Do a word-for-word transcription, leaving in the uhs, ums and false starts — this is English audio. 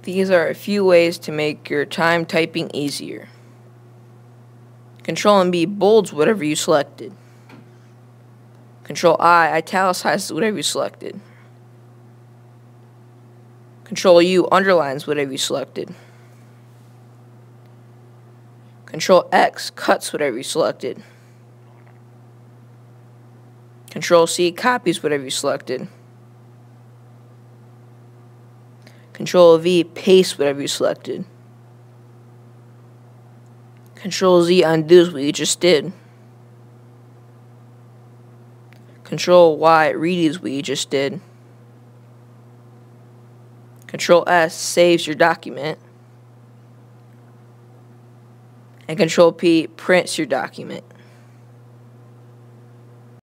These are a few ways to make your time typing easier. Control and B bolds whatever you selected. Control I italicizes whatever you selected. Control U underlines whatever you selected. Control X cuts whatever you selected. Control C copies whatever you selected. Control V pastes whatever you selected. Control Z undoes what you just did. Control Y redos what you just did. Control S saves your document. And Control P prints your document.